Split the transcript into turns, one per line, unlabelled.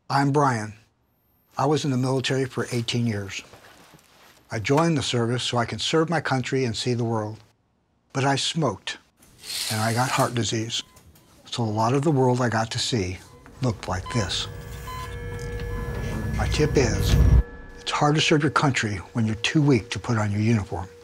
I'm Brian. I was in the military for 18 years. I joined the service so I could serve my country and see the world. But I smoked, and I got heart disease. So a lot of the world I got to see looked like this. My tip is, it's hard to serve your country when you're too weak to put on your uniform.